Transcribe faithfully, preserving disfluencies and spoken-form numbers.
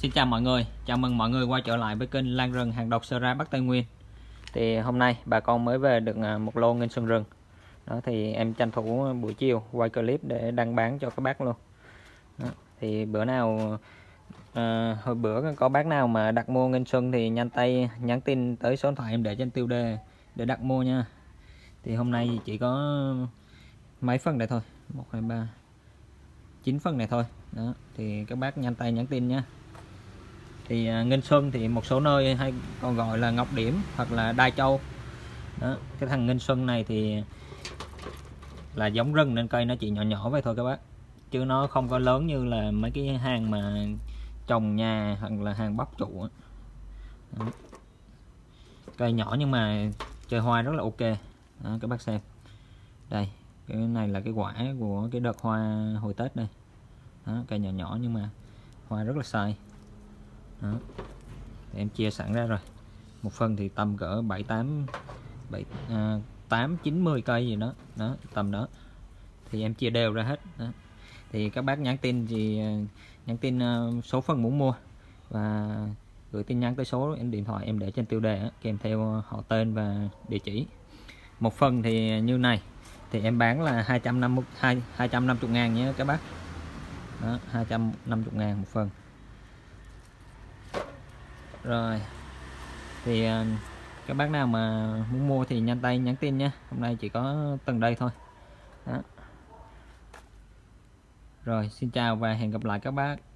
Xin chào mọi người, chào mừng mọi người quay trở lại với kênh Lan Rừng Hàng Độc Sơ Ra Bắc Tây Nguyên. Thì hôm nay bà con mới về được một lô nghinh xuân rừng. Đó thì em tranh thủ buổi chiều quay clip để đăng bán cho các bác luôn. Đó, thì bữa nào à, hồi bữa có bác nào mà đặt mua nghinh xuân thì nhanh tay nhắn tin tới số điện thoại em để trên tiêu đề để đặt mua nha. Thì hôm nay chỉ có mấy phân này thôi, một hai ba chín phân này thôi. Đó thì các bác nhanh tay nhắn tin nhé. Thì uh, nghinh xuân thì một số nơi hay còn gọi là ngọc điểm hoặc là đai châu. Đó, cái thằng nghinh xuân này thì là giống rừng nên cây nó chỉ nhỏ nhỏ vậy thôi các bác, chứ nó không có lớn như là mấy cái hàng mà trồng nhà hoặc là hàng bắp trụ. Đó. Cây nhỏ nhưng mà chơi hoa rất là ok. Đó, các bác xem đây, cái này là cái quả của cái đợt hoa hồi Tết đây. Đó, cây nhỏ nhỏ nhưng mà hoa rất là sai. Đó. Em chia sẵn ra rồi, một phân thì tầm cỡ bảy tám bảy tám chín mươi cây gì đó, đó tầm đó thì em chia đều ra hết. Đó. Thì các bác nhắn tin thì nhắn tin số phân muốn mua và gửi tin nhắn tới số em điện thoại em để trên tiêu đề kèm theo họ tên và địa chỉ. Một phân thì như này thì em bán là hai trăm năm mươi hai trăm năm mươi ngàn nhé các bác. Đó, hai trăm năm mươi ngàn một phân. Rồi thì các bác nào mà muốn mua thì nhanh tay nhắn tin nhé, hôm nay chỉ có từng đây thôi. Đó. Rồi xin chào và hẹn gặp lại các bác.